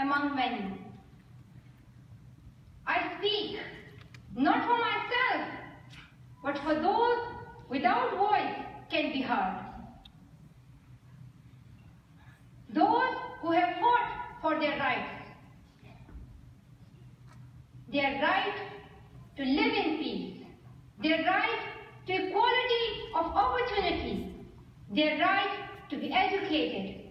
among many. I speak not for myself, but for those without voice can be heard. Those who have fought for their rights. Their right to live in peace. Their right to equality of opportunity. Their right to be educated.